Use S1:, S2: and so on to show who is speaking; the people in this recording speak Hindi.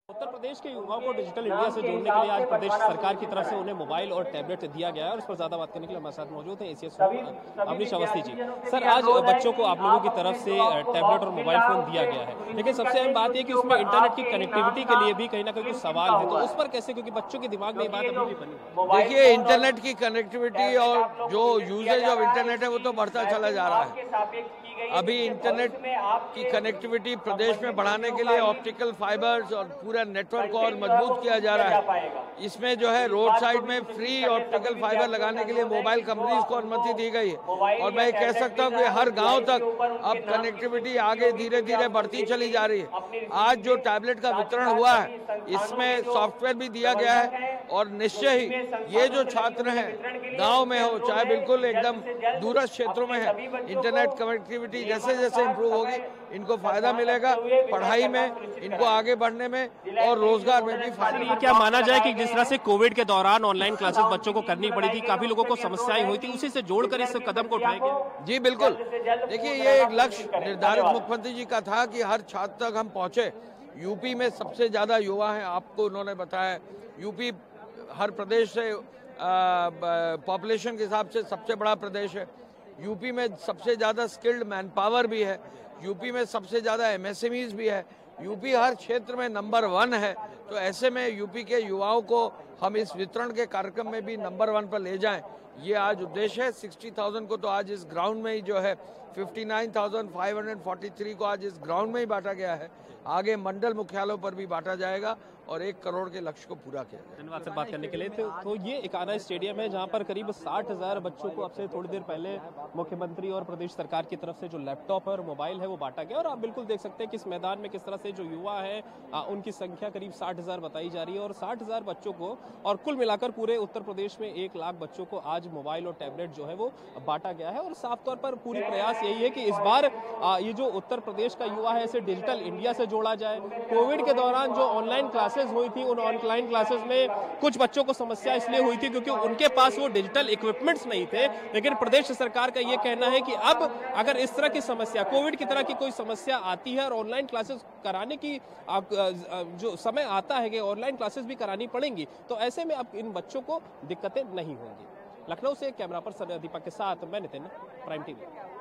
S1: उत्तर प्रदेश के युवाओं को डिजिटल इंडिया से जोड़ने के लिए आज प्रदेश सरकार की तरफ से उन्हें मोबाइल और टैबलेट दिया गया है और इस पर ज्यादा बात करने के लिए हमारे साथ मौजूद हैं एसीएस अवनीश अवस्थी जी। सर, आज बच्चों को आप लोगों की तरफ से टैबलेट और मोबाइल फोन दिया गया है, लेकिन सबसे अहम बात यह कि उसमें इंटरनेट की कनेक्टिविटी के लिए भी कहीं ना कहीं कुछ सवाल है, तो उस पर कैसे, क्योंकि बच्चों के दिमाग में ये बात अभी भी बनी।
S2: देखिए, इंटरनेट की कनेक्टिविटी और जो यूजेज ऑफ इंटरनेट है वो तो बढ़ता चला जा रहा है। अभी इंटरनेट की कनेक्टिविटी प्रदेश में बढ़ाने के लिए ऑप्टिकल फाइबर्स और पूरा नेटवर्क को और मजबूत किया जा रहा है। इसमें जो है रोड साइड में फ्री ऑप्टिकल फाइबर लगाने के लिए मोबाइल कंपनीज को अनुमति दी गई है और मैं कह सकता हूँ कि हर गांव तक अब कनेक्टिविटी आगे धीरे धीरे बढ़ती चली जा रही है। आज जो टैबलेट का वितरण हुआ है इसमें सॉफ्टवेयर भी दिया गया है और निश्चय ही ये जो छात्र हैं गांव में हो चाहे बिल्कुल एकदम दूरस्थ क्षेत्रों में है, इंटरनेट कनेक्टिविटी जैसे जैसे इम्प्रूव होगी इनको फायदा मिलेगा, पढ़ाई में इनको आगे बढ़ने में और रोजगार में भी फायदा।
S1: ये क्या माना जाए कि जिस तरह से कोविड के दौरान ऑनलाइन क्लासेस बच्चों को करनी पड़ी थी, काफी लोगों को समस्याएं हुई थी, उसी से जोड़कर इस कदम को उठाएंगे?
S2: जी बिल्कुल। देखिए, ये एक लक्ष्य निर्धारित मुख्यमंत्री जी का था कि हर छात्र तक हम पहुंचे। यूपी में सबसे ज्यादा युवा हैं, आपको उन्होंने बताया। यूपी हर प्रदेश से पॉपुलेशन के हिसाब से सबसे बड़ा प्रदेश है। यूपी में सबसे ज़्यादा स्किल्ड मैन पावर भी है, यूपी में सबसे ज़्यादा एमएसएमईज भी है, यूपी हर क्षेत्र में नंबर 1 है। तो ऐसे में यूपी के युवाओं को हम इस वितरण के कार्यक्रम में भी नंबर 1 पर ले जाएं, ये आज उद्देश्य है। 60,000 को तो आज इस ग्राउंड में ही जो है 59,543 को आज इस ग्राउंड में ही बांटा गया है। आगे मंडल मुख्यालयों पर भी बांटा जाएगा और 1 करोड़ के लक्ष्य को पूरा किया जाएगा।
S1: धन्यवाद सर बात करने के लिए। तो ये एकाना स्टेडियम है जहां पर करीब 60,000 बच्चों को अब से थोड़ी देर पहले मुख्यमंत्री और प्रदेश सरकार की तरफ से जो लैपटॉप और मोबाइल है वो बांटा गया और आप बिल्कुल देख सकते हैं कि इस मैदान में किस तरह से जो युवा है उनकी संख्या करीब 60,000 बताई जा रही है और 60,000 बच्चों को और कुल मिलाकर पूरे उत्तर प्रदेश में 1 लाख बच्चों को आज मोबाइल और टैबलेट जो है वो बांटा गया है। और साफ तौर पर पूरी प्रयास यही है कि इस बार ये जो उत्तर प्रदेश का युवा है इसे डिजिटल इंडिया से जोड़ा जाए। कोविड के दौरान जो ऑनलाइन क्लासेस हुई थी, उन ऑनलाइन क्लासेस में कुछ बच्चों को समस्या इसलिए हुई थी क्योंकि उनके पास वो डिजिटल इक्विपमेंट्स नहीं थे, लेकिन प्रदेश सरकार का ये कहना है कि अब अगर इस तरह की समस्या, कोविड की तरह की कोई समस्या आती है और ऑनलाइन क्लासेस कराने की जो समय आता है कि ऑनलाइन क्लासेस भी करानी पड़ेंगी, तो ऐसे में अब इन बच्चों को दिक्कतें नहीं होंगी। लखनऊ से कैमरा पर्सन दीपक के साथ मैं नितिन, प्राइम टीवी।